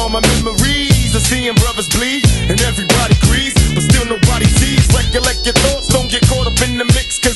all my memories of seeing brothers bleed, and everybody agrees, but still nobody sees. Recollect your thoughts, don't get caught up in the mix, 'cause